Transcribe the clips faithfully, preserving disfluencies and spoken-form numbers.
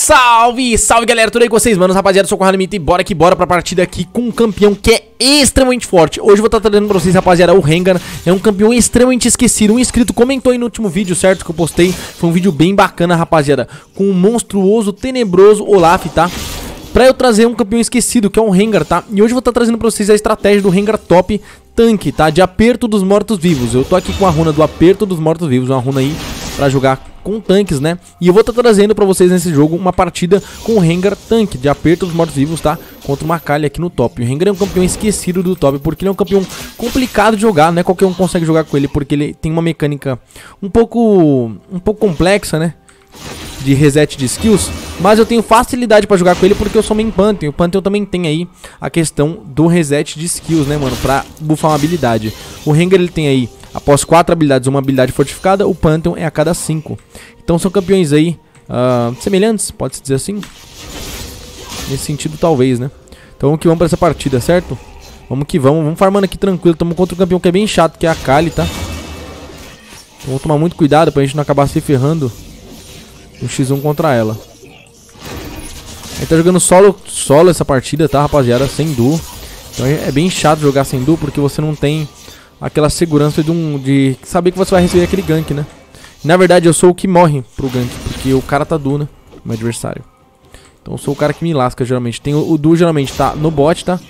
Salve, salve galera, tudo aí com vocês, manos, rapaziada, eu sou o Ralimito e bora que bora pra partida aqui com um campeão que é extremamente forte. Hoje eu vou estar trazendo pra vocês, rapaziada, o Rengar. É um campeão extremamente esquecido. Um inscrito comentou aí no último vídeo, certo, que eu postei. Foi um vídeo bem bacana, rapaziada, com um monstruoso, tenebroso Olaf, tá? Pra eu trazer um campeão esquecido, que é um Rengar, tá? E hoje eu vou estar trazendo pra vocês a estratégia do Rengar top tanque, tá? De aperto dos mortos-vivos. Eu tô aqui com a runa do aperto dos mortos-vivos, uma runa aí pra jogar com tanques, né? E eu vou estar trazendo pra vocês nesse jogo uma partida com o Rengar tanque, de aperto dos mortos-vivos, tá? Contra uma Kali aqui no top. O Rengar é um campeão esquecido do top, porque ele é um campeão complicado de jogar, não é qualquer um consegue jogar com ele, porque ele tem uma mecânica um pouco, um pouco complexa, né? De reset de skills, mas eu tenho facilidade pra jogar com ele porque eu sou main Pantheon. O Pantheon também tem aí a questão do reset de skills, né, mano, pra buffar uma habilidade. O Rengar, ele tem aí, após quatro habilidades, uma habilidade fortificada. O Pantheon é a cada cinco. Então são campeões aí uh, semelhantes, pode-se dizer assim. Nesse sentido, talvez, né. Então vamos que vamos pra essa partida, certo? Vamos que vamos, vamos farmando aqui tranquilo. Estamos contra um campeão que é bem chato, que é a Kali, tá? Então vamos tomar muito cuidado pra gente não acabar se ferrando um xis um contra ela. A gente tá jogando solo, solo essa partida, tá, rapaziada? Sem duo. Então é bem chato jogar sem duo, porque você não tem aquela segurança de, um, de saber que você vai receber aquele gank, né? Na verdade eu sou o que morre pro gank, porque o cara tá duo, né? O meu adversário. Então eu sou o cara que me lasca, geralmente. Tem o, o duo geralmente tá no bot, tá?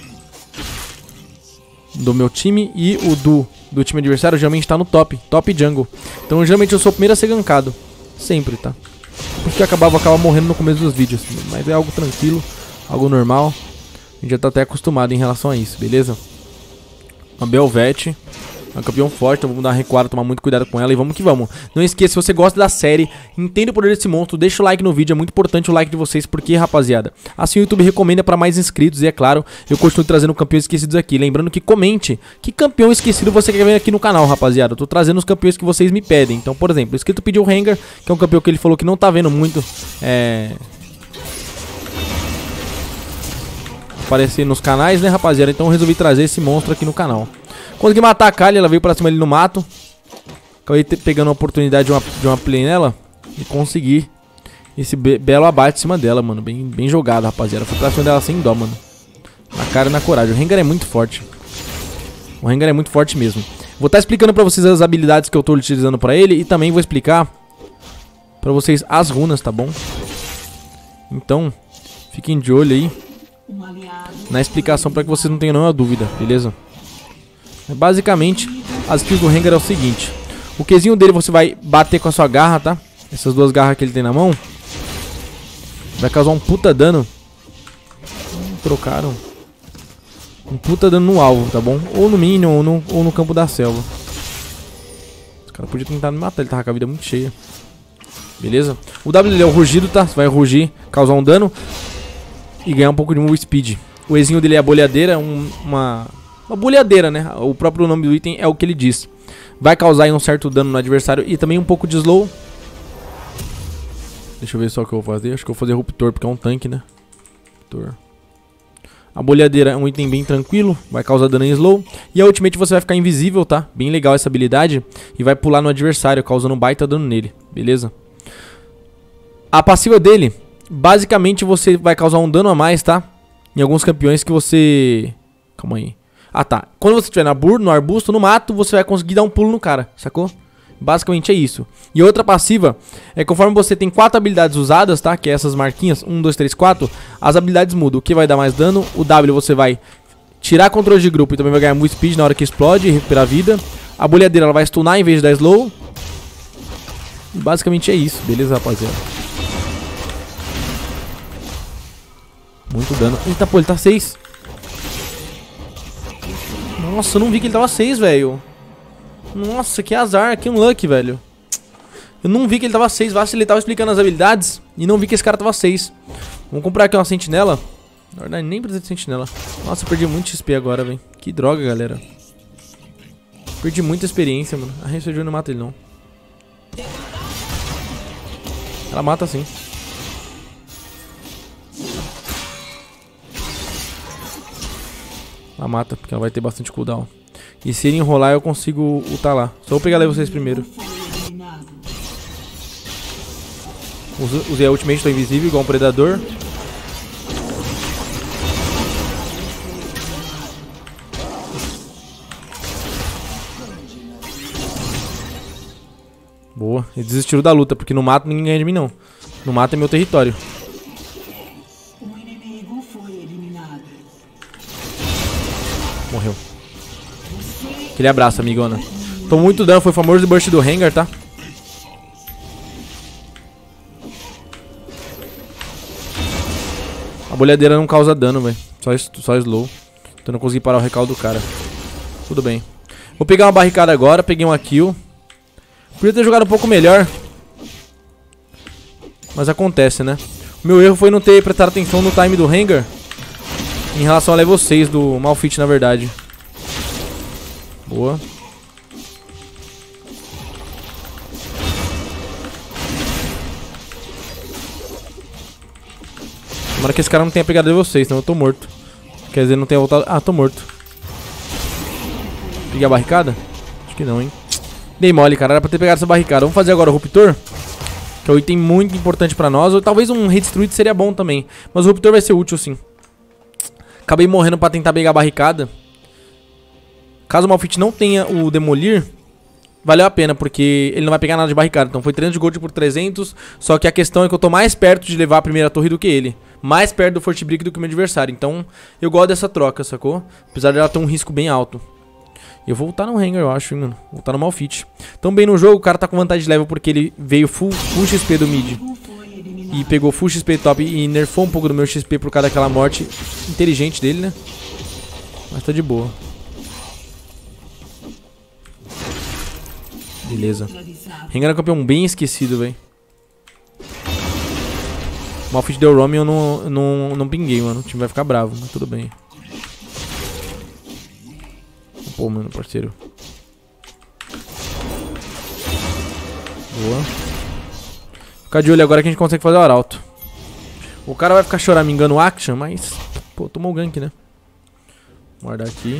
Do meu time. E o duo do time adversário geralmente tá no top, top jungle. Então geralmente eu sou o primeiro a ser gankado. Sempre, tá? Porque eu acabava, acaba morrendo no começo dos vídeos. Mas é algo tranquilo, algo normal. A gente já tá até acostumado em relação a isso, beleza? Uma Belvete, é um campeão forte, então vamos dar uma recuada, tomar muito cuidado com ela e vamos que vamos. Não esqueça, se você gosta da série, entenda o poder desse monstro, deixa o like no vídeo, é muito importante o like de vocês, porque, rapaziada, assim o YouTube recomenda pra mais inscritos e, é claro, eu continuo trazendo campeões esquecidos aqui. Lembrando que comente que campeão esquecido você quer ver aqui no canal, rapaziada. Eu tô trazendo os campeões que vocês me pedem. Então, por exemplo, o inscrito pediu o Rengar, que é um campeão que ele falou que não tá vendo muito é... aparecer nos canais, né, rapaziada? Então eu resolvi trazer esse monstro aqui no canal. Consegui matar a Kali, ela veio pra cima ali no mato. Acabei pegando a oportunidade de uma, de uma play nela e consegui esse be belo abate em cima dela, mano. Bem, bem jogado, rapaziada. Fui pra cima dela sem dó, mano. Na cara e na coragem. O Rengar é muito forte. O Rengar é muito forte mesmo. Vou estar explicando pra vocês as habilidades que eu tô utilizando pra ele. E também vou explicar pra vocês as runas, tá bom? Então, fiquem de olho aí na explicação pra que vocês não tenham nenhuma dúvida, beleza? Basicamente, as skills do Rengar é o seguinte. O Qzinho dele você vai bater com a sua garra, tá? Essas duas garras que ele tem na mão vai causar um puta dano. hum, Trocaram um puta dano no alvo, tá bom? Ou no minion, ou no, ou no campo da selva. Os caras podiam tentar me matar, ele tava com a vida muito cheia. Beleza? O W dele é o rugido, tá? Você vai rugir, causar um dano e ganhar um pouco de move speed. O Ezinho dele é a bolhadeira, um, uma... Uma bolhadeira, né? O próprio nome do item é o que ele diz. Vai causar aí um certo dano no adversário e também um pouco de slow. Deixa eu ver só o que eu vou fazer. Acho que eu vou fazer Ruptor, porque é um tanque, né? Ruptor. A bolhadeira é um item bem tranquilo. Vai causar dano em slow. E a ultimate você vai ficar invisível, tá? Bem legal essa habilidade. E vai pular no adversário, causando um baita dano nele. Beleza? A passiva dele, basicamente você vai causar um dano a mais, tá? Em alguns campeões que você... Calma aí. Ah, tá. Quando você estiver na burro, no arbusto, no mato, você vai conseguir dar um pulo no cara, sacou? Basicamente é isso. E outra passiva é conforme você tem quatro habilidades usadas, tá? Que é essas marquinhas, um, dois, três, quatro. As habilidades mudam. O que vai dar mais dano? O W você vai tirar controle de grupo e também vai ganhar move speed na hora que explode e recuperar vida. A bolhadeira ela vai stunar em vez de dar slow. E basicamente é isso, beleza, rapaziada? Muito dano. Eita, pô, ele tá seis. Nossa, eu não vi que ele tava seis, velho. Nossa, que azar, que unlucky, velho. Eu não vi que ele tava seis. Vacilei, ele tava explicando as habilidades e não vi que esse cara tava seis. Vamos comprar aqui uma sentinela. Na verdade, nem precisa de sentinela. Nossa, eu perdi muito X P agora, velho. Que droga, galera. Perdi muita experiência, mano. A Ressurgiu não mata ele, não. Ela mata sim. Ela mata, porque ela vai ter bastante cooldown. E se ele enrolar, eu consigo ultar lá. Só vou pegar lá vocês primeiro. Usei a ultimate, tô invisível, igual um predador. Boa, eles desistiram da luta, porque no mato ninguém ganha de mim não. No mato é meu território. Morreu. Aquele abraço, amigona. Tô muito dano, foi o famoso burst do Rengar, tá? A bolhadeira não causa dano, velho. Só, só slow. Então eu não consegui parar o recaldo do cara. Tudo bem. Vou pegar uma barricada agora, peguei uma kill. Podia ter jogado um pouco melhor. Mas acontece, né? O meu erro foi não ter prestado atenção no time do Rengar em relação ao level seis do Malphite, na verdade. Boa. Tomara que esse cara não tenha pegado level seis, senão eu tô morto. Quer dizer, não tenha voltado... Ah, tô morto. Peguei a barricada? Acho que não, hein. Dei mole, cara. Era pra ter pegado essa barricada. Vamos fazer agora o Ruptor, que é um item muito importante pra nós. Ou talvez um Hate Destruid seria bom também. Mas o Ruptor vai ser útil, sim. Acabei morrendo pra tentar pegar a barricada. Caso o Malphite não tenha o Demolir, valeu a pena, porque ele não vai pegar nada de barricada. Então foi trezentos de gold por trezentos. Só que a questão é que eu tô mais perto de levar a primeira torre do que ele. Mais perto do Forte Brick do que o meu adversário. Então eu gosto dessa troca, sacou? Apesar dela ter um risco bem alto. Eu vou voltar no Rengar, eu acho, hein, mano. Vou voltar no Malphite. Tão bem no jogo, o cara tá com vantagem de level porque ele veio full, full X P do mid. E pegou full X P top e nerfou um pouco do meu X P por causa daquela morte inteligente dele, né? Mas tá de boa. Beleza. Rengar é um campeão bem esquecido, velho. O Malphite deu roam e eu não, não, não pinguei, mano. O time vai ficar bravo, mas tudo bem. Pô, mano, parceiro. Boa. Ficar de olho agora que a gente consegue fazer o arauto. O cara vai ficar choramingando o action, mas... Pô, tomou o gank, né? Guardar aqui.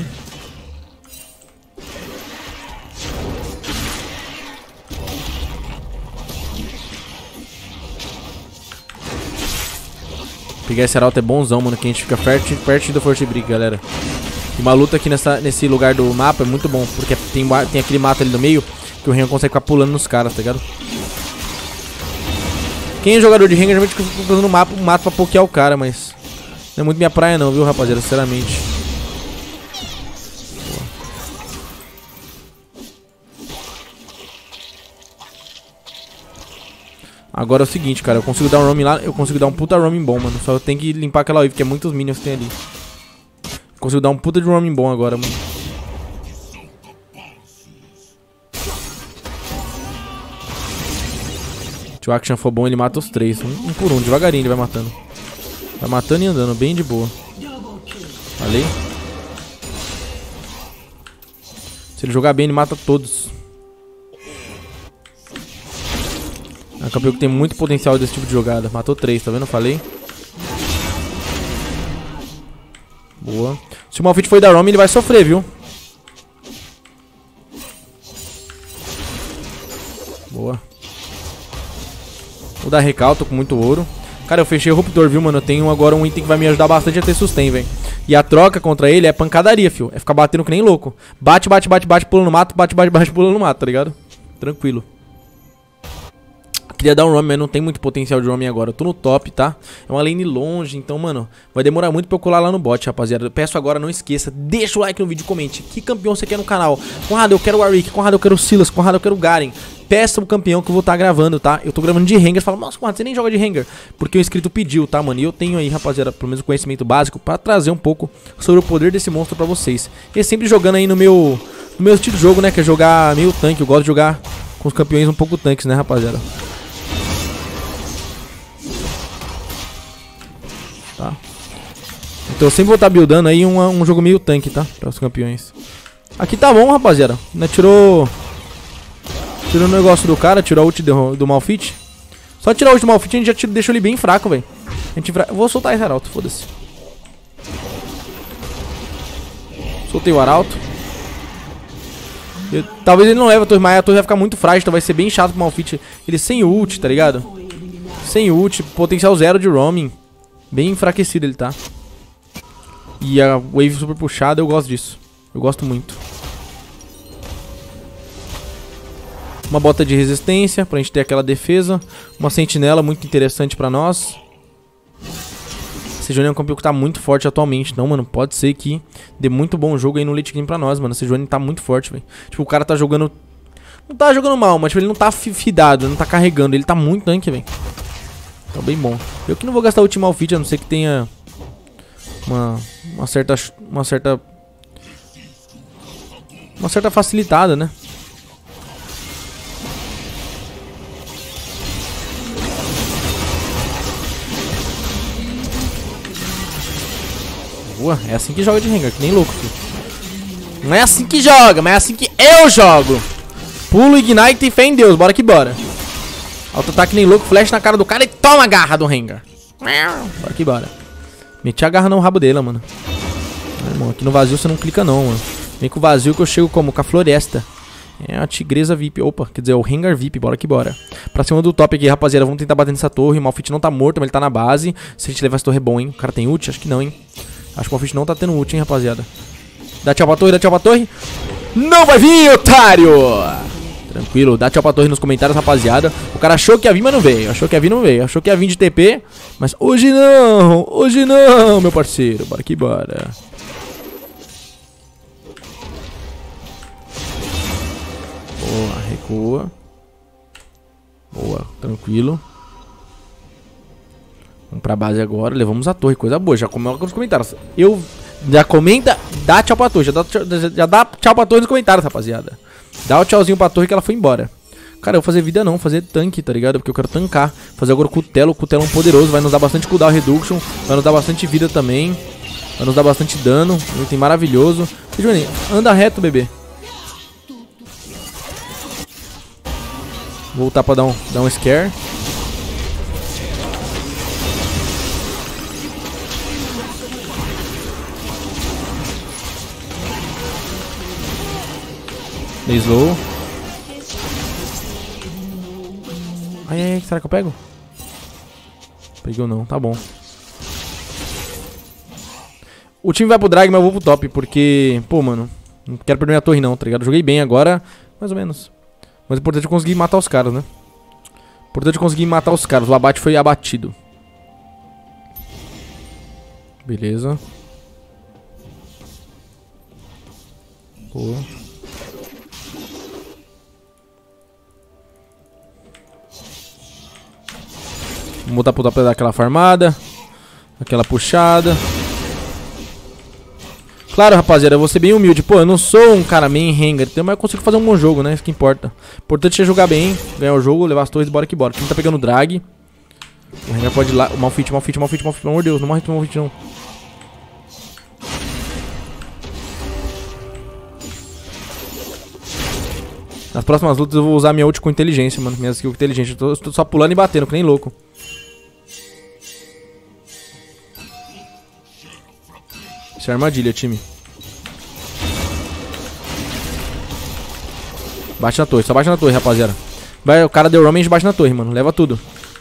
Pegar esse arauto é bonzão, mano, que a gente fica perto, perto do Forte Brick, galera. E uma luta aqui nessa, nesse lugar do mapa é muito bom, porque tem, tem aquele mato ali no meio que o Rengar consegue ficar pulando nos caras, tá ligado? Quem é jogador de Rengar geralmente fica fazendo um mapa, um mato pra pokear o cara, mas não é muito minha praia não, viu, rapaziada, sinceramente. Agora é o seguinte, cara, eu consigo dar um roaming lá, eu consigo dar um puta roaming bom, mano. Só eu tenho que limpar aquela wave, que é muitos minions que tem ali. Consigo dar um puta de roaming bom agora, mano. Se o action for bom, ele mata os três. Um, um por um, devagarinho ele vai matando. Vai matando e andando, bem de boa. Falei. Se ele jogar bem, ele mata todos. É um campeão que tem muito potencial desse tipo de jogada. Matou três, tá vendo? Falei. Boa. Se o Malphite for dar roam, ele vai sofrer, viu? Boa. Vou dar recal, tô com muito ouro. Cara, eu fechei o Ruptor, viu, mano? Eu tenho agora um item que vai me ajudar bastante a ter sustain, velho. E a troca contra ele é pancadaria, fio. É ficar batendo que nem louco. Bate, bate, bate, bate, pula no mato. Bate, bate, bate, pula no mato, tá ligado? Tranquilo. Queria dar um roam, mas não tem muito potencial de roam agora. Eu tô no top, tá? É uma lane longe, então, mano, vai demorar muito pra eu colar lá no bot, rapaziada. Eu peço agora, não esqueça, deixa o like no vídeo, comente que campeão você quer no canal. Conrado, eu quero o Warwick, Conrado, eu quero o Silas, Conrado, eu quero o Garen. Peça o campeão que eu vou estar tá gravando, tá? Eu tô gravando de Rengar, fala, nossa, Conrado, você nem joga de Rengar. Porque o inscrito pediu, tá, mano? E eu tenho aí, rapaziada, pelo menos o conhecimento básico pra trazer um pouco sobre o poder desse monstro pra vocês. E sempre jogando aí no meu, no meu estilo de jogo, né? Que é jogar meio tanque. Eu gosto de jogar com os campeões um pouco tanques, né, rapaziada? Tá. Então eu sempre vou estar buildando aí um, um jogo meio tanque, tá? Para os campeões. Aqui tá bom, rapaziada. Né? Tirou Tirou o negócio do cara, tirou a ult do, do Malphite. Só tirar a ult do Malphite a gente já tira, deixou ele bem fraco, velho. Fra... Vou soltar esse arauto, foda-se. Soltei o arauto. Eu... Talvez ele não leve a torre, mas a torre vai ficar muito frágil, então vai ser bem chato pro Malphite. Ele sem ult, tá ligado? Sem ult, potencial zero de roaming. Bem enfraquecido ele tá. E a wave super puxada, eu gosto disso. Eu gosto muito. Uma bota de resistência, pra gente ter aquela defesa. Uma sentinela muito interessante pra nós. Sejuani é um campeão que tá muito forte atualmente. Então, mano, pode ser que dê muito bom jogo aí no late game pra nós, mano. Sejuani tá muito forte, velho. Tipo, o cara tá jogando... Não tá jogando mal, mas tipo, ele não tá fidado, não tá carregando. Ele tá muito tanque, velho. Tá bem bom. Eu que não vou gastar o Ultimate Fit, a não ser que tenha... Uma, uma certa... Uma certa... Uma certa facilitada, né? Boa, é assim que joga de Rengar, que nem louco, filho. Não é assim que joga, mas é assim que eu jogo. Pulo, Ignite e fé em Deus, bora que bora. Auto-ataque nem louco, flash na cara do cara e toma a garra do Rengar. Bora que bora. Meti a garra no rabo dele, mano. Ai, irmão, aqui no vazio você não clica não, mano. Vem com o vazio que eu chego como? Com a floresta. É a tigresa V I P. Opa, quer dizer, é o Rengar V I P. Bora que bora. Pra cima do top aqui, rapaziada. Vamos tentar bater nessa torre. O Malphite não tá morto, mas ele tá na base. Se a gente levar essa torre é bom, hein? O cara tem ult? Acho que não, hein? Acho que o Malphite não tá tendo ult, hein, rapaziada. Dá tchau pra torre, dá tchau pra torre. Não vai vir, otário! Tranquilo, dá tchau pra torre nos comentários, rapaziada. O cara achou que ia vir, mas não veio. Achou que ia vir, não veio. Achou que ia vir de T P, mas hoje não. Hoje não, meu parceiro. Bora que bora. Boa, recua. Boa, tranquilo. Vamos pra base agora. Levamos a torre, coisa boa. Já comenta nos comentários. Eu... Já comenta, dá tchau pra torre. Já dá, já, já dá tchau pra torre nos comentários, rapaziada. Dá o tchauzinho pra torre que ela foi embora. Cara, eu vou fazer vida não, vou fazer tanque, tá ligado? Porque eu quero tancar. Fazer agora o cutelo, o cutelo é um poderoso. Vai nos dar bastante cooldown reduction. Vai nos dar bastante vida também. Vai nos dar bastante dano. Um item maravilhoso. Sejuani, anda reto, bebê. Voltar pra dar um, dar um scare. Dei slow. Ai, ai, ai, será que eu pego? Pegou não, tá bom. O time vai pro drag, mas eu vou pro top, porque... Pô, mano, não quero perder minha torre não, tá ligado? Joguei bem agora, mais ou menos. Mas o importante é conseguir matar os caras, né? O importante é conseguir matar os caras. O abate foi abatido. Beleza. Boa. Vamos botar pro top pra dar aquela farmada. Aquela puxada. Claro, rapaziada, eu vou ser bem humilde. Pô, eu não sou um cara main Rengar, mas eu consigo fazer um bom jogo, né? Isso que importa. O importante é jogar bem, ganhar o jogo, levar as torres e bora que bora. Quem tá pegando drag. O Rengar pode ir lá. O Malphite, Malphite, Malphite, Malphite. Pelo amor de Deus, não morre com o Malphite não. Nas próximas lutas eu vou usar minha ult com inteligência, mano. Minha skill com inteligência. Eu tô, eu tô só pulando e batendo, que nem louco. Isso é armadilha, time. Bate na torre, só bate na torre, rapaziada. Vai, o cara deu roaming e bate na torre, mano. Leva tudo.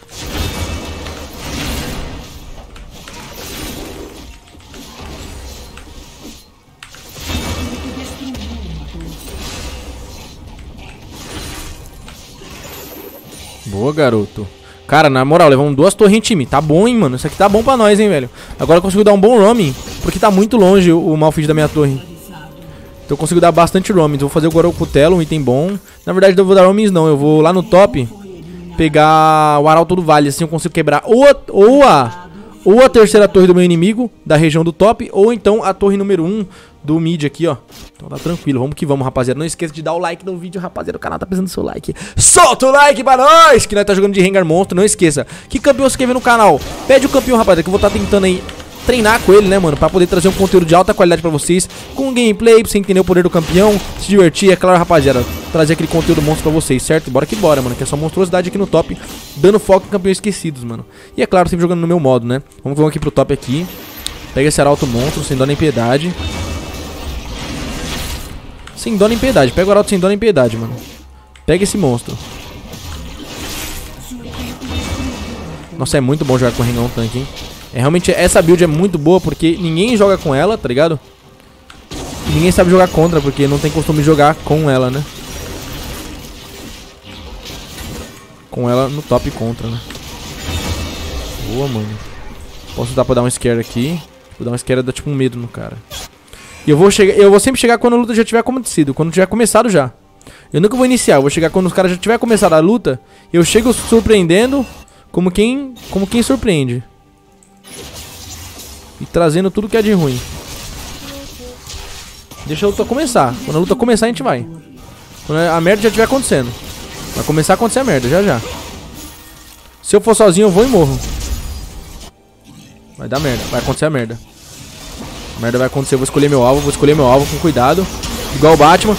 Boa, garoto. Cara, na moral, levamos duas torres em time. Tá bom, hein, mano. Isso aqui tá bom pra nós, hein, velho. Agora eu consigo dar um bom roaming, porque tá muito longe o, o Malphite da minha torre. Então eu consigo dar bastante roaming. Vou fazer agora o cutelo, um item bom. Na verdade, eu vou dar roamings não. Eu vou lá no top pegar o Arauto do Vale. Assim eu consigo quebrar ou a, ou a, ou a terceira torre do meu inimigo, da região do top, ou então a torre número um do mid aqui, ó. Então tá tranquilo, vamos que vamos, rapaziada. Não esqueça de dar o like no vídeo, rapaziada. O canal tá precisando do seu like. Solta o like pra nós, que nós tá jogando de Rengar monstro. Não esqueça, que campeão você quer ver no canal? Pede o campeão, rapaziada, que eu vou estar tá tentando aí treinar com ele, né, mano, pra poder trazer um conteúdo de alta qualidade pra vocês, com gameplay, pra você entender o poder do campeão, se divertir, é claro, rapaziada, trazer aquele conteúdo monstro pra vocês, certo? Bora que bora, mano, que é só monstruosidade aqui no top, dando foco em campeões esquecidos, mano. E é claro, sempre jogando no meu modo, né? Vamos, vamos aqui pro top aqui. Pega esse arauto monstro, sem dó nem piedade. Sem dó nem piedade, pega o arauto sem dó nem piedade, mano. Pega esse monstro. Nossa, é muito bom jogar com o Rengar um tanque, hein? É, realmente, essa build é muito boa porque ninguém joga com ela, tá ligado? E ninguém sabe jogar contra porque não tem costume de jogar com ela, né? Com ela no top contra, né? Boa, mano. Posso dar pra dar um scare aqui. Vou dar um scare, dá tipo um medo no cara. E eu vou chegar, eu vou sempre chegar quando a luta já tiver acontecido, quando tiver começado já. Eu nunca vou iniciar, eu vou chegar quando os caras já tiver começado a luta. Eu chego surpreendendo como quem, como quem surpreende. E trazendo tudo que é de ruim. Deixa a luta começar. Quando a luta começar a gente vai. Quando a merda já estiver acontecendo. Vai começar a acontecer a merda, já já. Se eu for sozinho eu vou e morro. Vai dar merda, vai acontecer a merda. A merda vai acontecer, eu vou escolher meu alvo, vou escolher meu alvo com cuidado. Igual o Batman.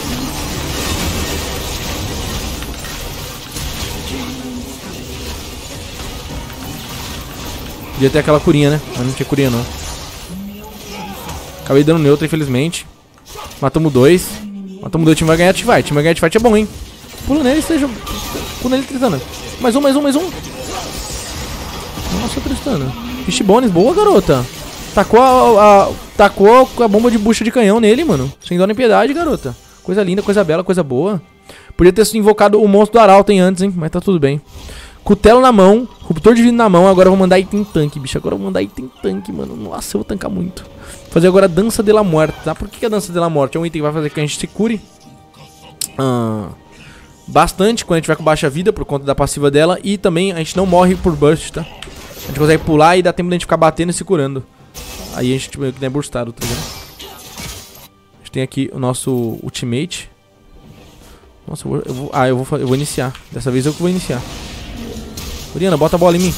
Podia ter aquela curinha, né? Mas não tinha curinha não. Acabei dando neutro, infelizmente. Matamos dois. Matamos dois, o time vai ganhar teamfight. O time vai ganhar teamfight é bom, hein? Pula nele, esteja. Pula nele, Tristana. Mais um, mais um, mais um. Nossa, Tristana. Fishbones, boa, garota. Tacou a, a, tacou a bomba de bucha de canhão nele, mano. Sem dó nem piedade, garota. Coisa linda, coisa bela, coisa boa. Podia ter invocado o monstro do Arauto antes, hein? Mas tá tudo bem. Cutelo na mão, ruptor divino na mão. Agora eu vou mandar item tanque, bicho. Agora eu vou mandar item tanque, mano. Nossa, eu vou tancar muito. Fazer agora a dança de la morte, tá? Por que, que a dança de la morte é um item que vai fazer que a gente se cure ah, bastante quando a gente vai com baixa vida por conta da passiva dela. E também a gente não morre por burst, tá? A gente consegue pular e dá tempo de a gente ficar batendo e se curando. Aí a gente meio que não é burstado, tá ligado? A gente tem aqui o nosso ultimate. Nossa, eu vou, eu vou, ah, eu vou, eu vou iniciar. Dessa vez eu que vou iniciar. Oriana, bota a bola em mim.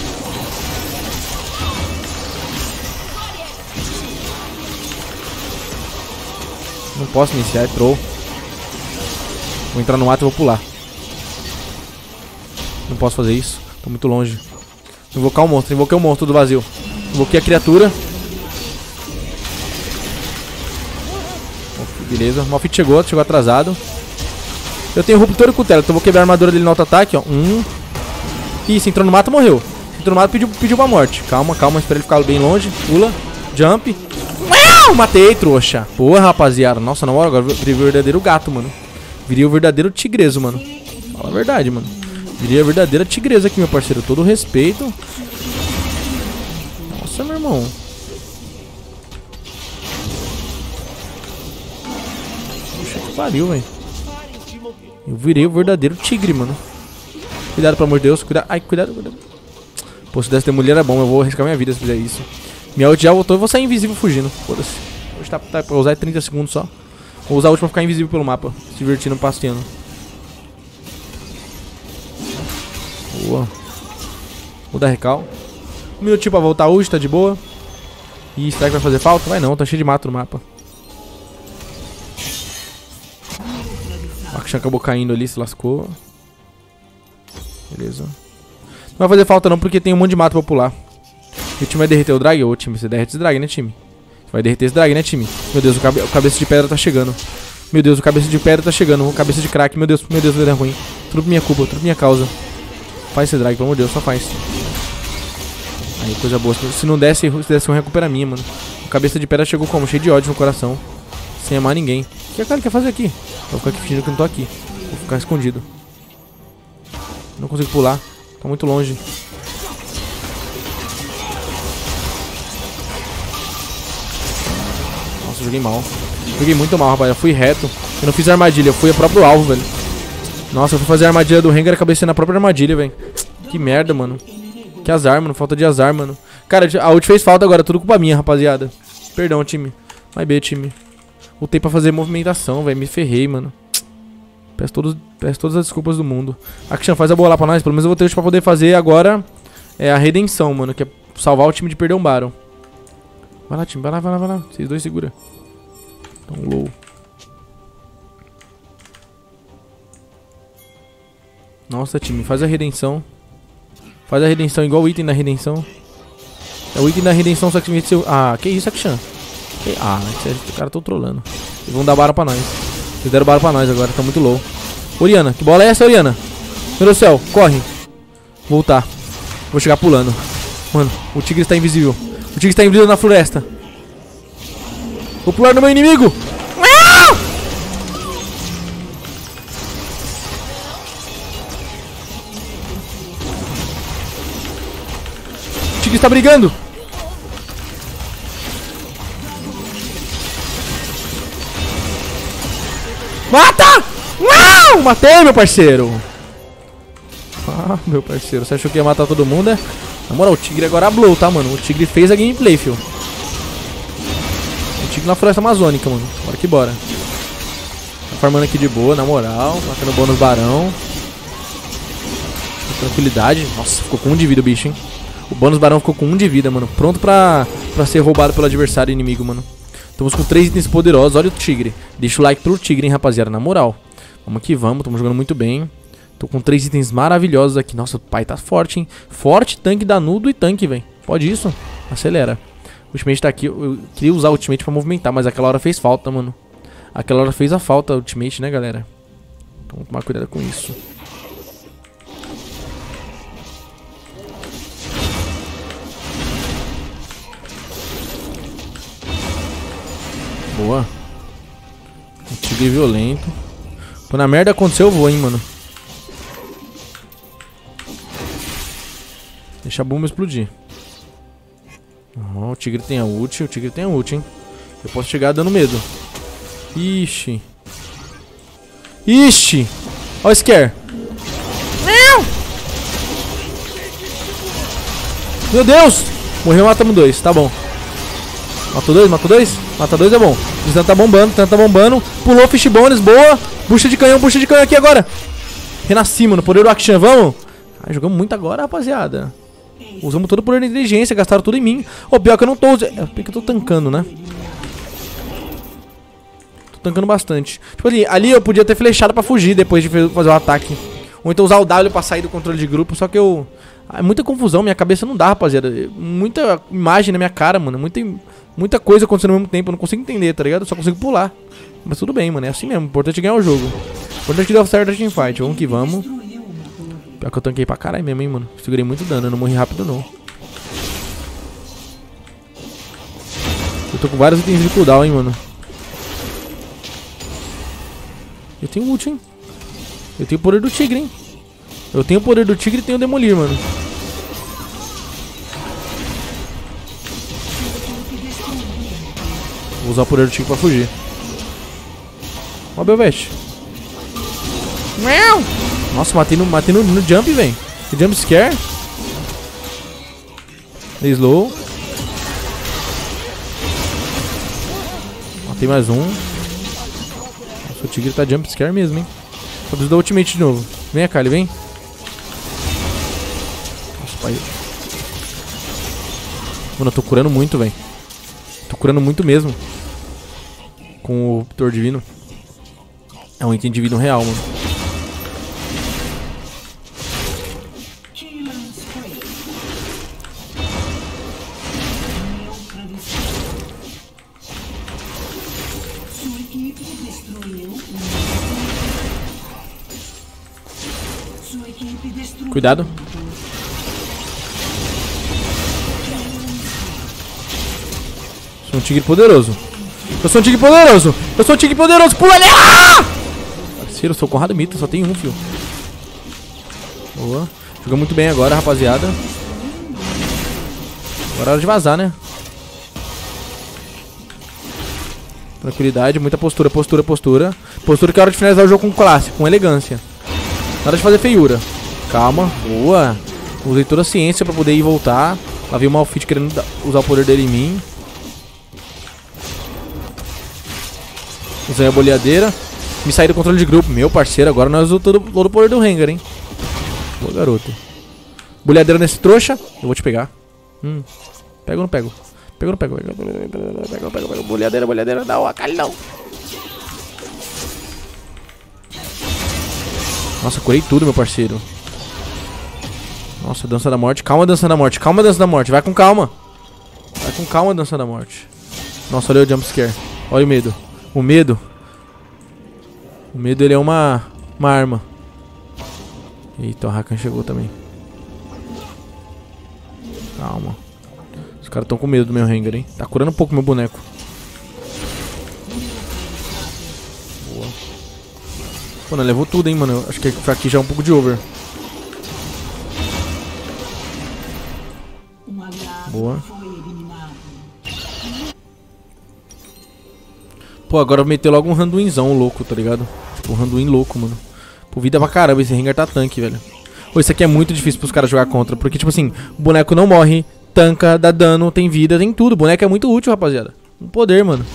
Não posso iniciar, é troll. Vou entrar no mato e vou pular. Não posso fazer isso, tô muito longe. Invocar o monstro, invoquei o monstro do vazio. Invoquei a criatura. Beleza, o Malfit chegou, chegou atrasado. Eu tenho ruptor e cutelo, então eu vou quebrar a armadura dele no auto-ataque, ó. Um. Isso, entrou no mato, morreu. Entrou no mato, pediu, pediu pra morte. Calma, calma, espera ele ficar bem longe. Pula, jump. Uau, matei, trouxa. Porra, rapaziada. Nossa, na hora agora virei o verdadeiro gato, mano. Virei o verdadeiro tigreso, mano. Fala a verdade, mano. Virei a verdadeira tigresa aqui, meu parceiro. Todo o respeito. Nossa, meu irmão. Puxa que pariu, velho. Eu virei o verdadeiro tigre, mano. Cuidado, pelo amor de Deus. Cuidado. Ai, cuidado, cuidado. Pô, se desse ter mulher é bom. Eu vou arriscar minha vida se fizer isso. Minha ult já voltou. Eu vou sair invisível fugindo. Foda-se. Hoje tá, tá pra usar trinta segundos só. Vou usar a ult pra ficar invisível pelo mapa. Se divertindo, passeando. Boa. Vou dar recal. Um minutinho pra voltar a ult, tá de boa. Ih, será que vai fazer falta? Vai não, tá cheio de mato no mapa. O Akshan acabou caindo ali, se lascou. Beleza. Não vai fazer falta não, porque tem um monte de mato pra pular. E o time vai derreter o drag? Ô, time, você derrete esse drag, né, time? Você vai derreter esse drag, né, time? Meu Deus, o, cabe o cabeça de pedra tá chegando. Meu Deus, o cabeça de pedra tá chegando. O cabeça de crack, meu Deus, meu Deus, vai dar ruim. Tudo por minha culpa, tudo por minha causa. Faz esse drag, pelo amor de Deus, só faz. Aí, coisa boa. Se não desse, se desse um recupera minha, mano. O cabeça de pedra chegou como? Cheio de ódio no coração. Sem amar ninguém. O que a cara quer fazer aqui? Vou ficar aqui fingindo que eu não tô aqui. Vou ficar escondido. Não consigo pular. Tá muito longe. Nossa, joguei mal. Joguei muito mal, rapaz. Eu fui reto. Eu não fiz armadilha, eu fui o próprio alvo, velho. Nossa, eu fui fazer a armadilha do Rengar e acabei sendo a própria armadilha, velho. Que merda, mano. Que azar, mano. Falta de azar, mano. Cara, a ult fez falta agora. Tudo culpa minha, rapaziada. Perdão, time. Vai bem, time. Voltei pra fazer movimentação, velho. Me ferrei, mano. Peço, todos, peço todas as desculpas do mundo. Akshan, faz a bola lá pra nós. Pelo menos eu vou ter ult pra poder fazer agora é a redenção, mano. Que é salvar o time de perder um Baron. Vai lá, time. Vai lá, vai lá, vai lá. Vocês dois segura. Tão low. Nossa, time. Faz a redenção. Faz a redenção igual o item da redenção. É o item da redenção, só que me seu... Ah, que isso, Akshan? Que... Ah, os caras tão trolando. Eles vão dar Baron pra nós. Eles deram Baron pra nós agora, tá muito low. Oriana, que bola é essa, Oriana? Meu Deus do céu, corre. Voltar. Vou chegar pulando. Mano, o tigre está invisível. O tigre está invisível na floresta. Vou pular no meu inimigo. O tigre está brigando. Mata! Uau! Matei, meu parceiro. Ah, meu parceiro, você achou que ia matar todo mundo, é? Na moral, o tigre agora blow, tá, mano? O tigre fez a gameplay, fio. O tigre na floresta amazônica, mano. Bora que bora. Tá farmando aqui de boa, na moral. Matando o bônus barão. Com tranquilidade. Nossa, ficou com um de vida o bicho, hein? O bônus barão ficou com um de vida, mano. Pronto pra, pra ser roubado pelo adversário inimigo, mano. Estamos com três itens poderosos. Olha o tigre. Deixa o like pro tigre, hein, rapaziada. Na moral. Vamos que vamos. Estamos jogando muito bem. Tô com três itens maravilhosos aqui. Nossa, o pai tá forte, hein? Forte, tanque, danudo e tanque, velho. Pode isso? Acelera. O ultimate tá aqui. Eu queria usar o ultimate pra movimentar, mas aquela hora fez falta, mano. Aquela hora fez a falta o ultimate, né, galera? Então vamos tomar cuidado com isso. Boa. O tigre violento. Quando a merda aconteceu, eu vou, hein, mano. Deixa a bomba explodir. Oh, o tigre tem a ult, o tigre tem a ult, hein. Eu posso chegar dando medo. Ixi. Ixi. Ó o scare. Meu Deus. Morreu, matamos dois, tá bom. Matou dois, matou dois? Mata dois é bom. O Titã tá bombando, o Titã tá bombando. Pulou fishbones, boa. Bucha de canhão, bucha de canhão aqui agora. Renasci, mano, poder do Akshan, vamos. Ai, jogamos muito agora, rapaziada. Usamos todo o poder da inteligência, gastaram tudo em mim. Ô, pior que eu não tô usando. É, pior que eu tô tancando, né? Tô tancando bastante. Tipo ali, ali eu podia ter flechado pra fugir depois de fazer o ataque. Ou então usar o W pra sair do controle de grupo, só que eu... Ah, é muita confusão, minha cabeça não dá, rapaziada. Muita imagem na minha cara, mano. Muita, muita coisa acontecendo ao mesmo tempo, eu não consigo entender, tá ligado? Eu só consigo pular. Mas tudo bem, mano, é assim mesmo. O importante é ganhar o jogo. O importante é que deu certo a teamfight. Vamos que vamos. Pior que eu tanquei pra caralho mesmo, hein, mano. Segurei muito dano, eu não morri rápido, não. Eu tô com vários itens de cooldown, hein, mano. Eu tenho ult, hein. Eu tenho o poder do tigre, hein. Eu tenho o poder do tigre e tenho o demolir, mano. Vou usar o poder do tigre pra fugir. Ó o Belvete. Nossa, matei no, matei no, no jump, velho. Que jump scare. Slow. Matei mais um. Nossa, o tigre tá jump scare mesmo, hein. Só preciso dar ultimate de novo. Vem, Akali, vem. Nossa, pai. Mano, eu tô curando muito, velho. Tô curando muito mesmo. Com o Tor Divino. É um item de vida real, mano. Cuidado. Sou um tigre poderoso. Eu sou um tigre poderoso. Eu sou um tigre poderoso. Pula ali. Ah! Parceiro, eu sou o Conrado Mito. Só tem um, fio. Boa. Jogou muito bem agora, rapaziada. Agora é hora de vazar, né? Tranquilidade, muita postura, postura, postura. Postura que é hora de finalizar o jogo com classe, com elegância. Nada de fazer feiura. Calma, boa. Usei toda a ciência pra poder ir e voltar. Lá veio o Malphite querendo usar o poder dele em mim. Usei a boleadeira. Me saí do controle de grupo. Meu parceiro, agora nós usamos todo, todo o poder do Rengar, hein. Boa, garoto. Boleadeira nesse trouxa. Eu vou te pegar. Hum. Pego ou não pego? Pego ou não pego? Pego, pego, pego, pego. Boleadeira, boleadeira. Não, Akali não. Nossa, curei tudo, meu parceiro. Nossa, dança da morte. Calma, dança da morte. Calma, dança da morte. Vai com calma. Vai com calma, dança da morte. Nossa, olha o jumpscare. Olha o medo. O medo. O medo, ele é uma, uma arma. Eita, o Rakan chegou também. Calma. Os caras estão com medo do meu Rengar, hein? Tá curando um pouco meu boneco. Boa. Pô, não levou tudo, hein, mano. Eu acho que aqui já é um pouco de over. Boa. Pô, agora meteu logo um Randuinzão louco, tá ligado? Tipo, um Randuin louco, mano. Pô, vida pra caramba, esse Rengar tá tanque, velho. Pô, isso aqui é muito difícil pros caras jogar contra. Porque, tipo assim, o boneco não morre, tanca, dá dano, tem vida, tem tudo. O boneco é muito útil, rapaziada. Um poder, mano.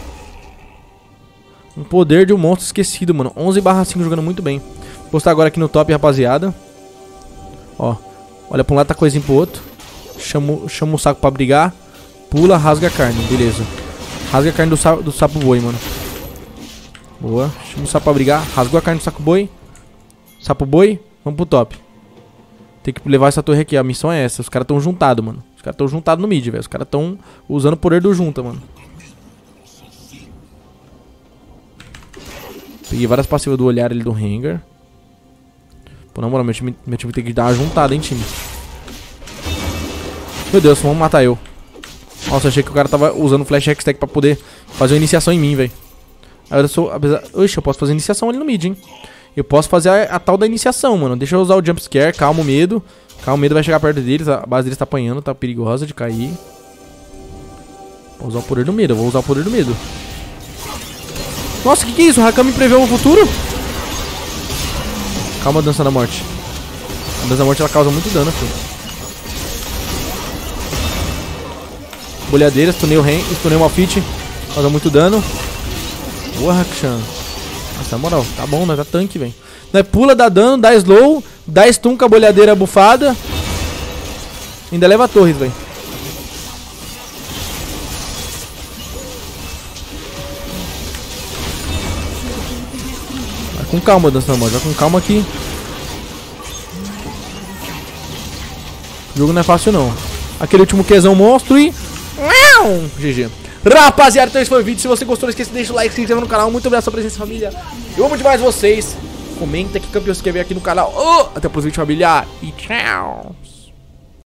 Um poder de um monstro esquecido, mano. onze barra cinco jogando muito bem. Vou postar agora aqui no top, rapaziada. Ó. Olha pra um lado, tá coisinha pro outro. Chama, chama o saco pra brigar. Pula, rasga a carne, beleza. Rasga a carne do, sa do sapo boi, mano. Boa. Chama o sapo pra brigar. Rasgou a carne do saco boi. Sapo boi. Vamos pro top. Tem que levar essa torre aqui. A missão é essa. Os caras tão juntados, mano. Os caras tão juntados no mid, velho. Os caras tão usando o poder do junta, mano. Peguei várias passivas do olhar ali do Rengar. Pô, na moral, meu time, meu time tem que dar uma juntada, hein, time. Meu Deus, vamos matar eu. Nossa, achei que o cara tava usando o Flash Hextech pra poder fazer uma iniciação em mim, velho. Aí eu sou, apesar... Oxe, eu posso fazer iniciação ali no mid, hein. Eu posso fazer a, a tal da iniciação, mano. Deixa eu usar o Jump Scare, calma o medo. Calma o medo, vai chegar perto deles. A base deles tá apanhando, tá perigosa de cair. Vou usar o poder do medo, eu vou usar o poder do medo. Nossa, que que é isso? O Hakami preveu o futuro? Calma a dança da morte. A dança da morte ela causa muito dano, filho. Bolhadeira, stunei o Ren, stunei o Malphite. Causa muito dano. Boa, Hakshan. Nossa, na moral, tá bom, né? Tá tanque, velho. Pula, dá dano, dá slow, dá stun com a bolhadeira bufada. Ainda leva a torres, velho. Vai com calma, dança da morte. Vai com calma aqui. O jogo não é fácil, não. Aquele último Qzão monstro e... G G. Rapaziada, então esse foi o vídeo. Se você gostou, não esqueça de deixar o like, se inscreva no canal. Muito obrigado pela sua presença, família. Eu amo demais vocês. Comenta que campeão você quer ver aqui no canal. Oh, até o próximo vídeo, família. E tchau.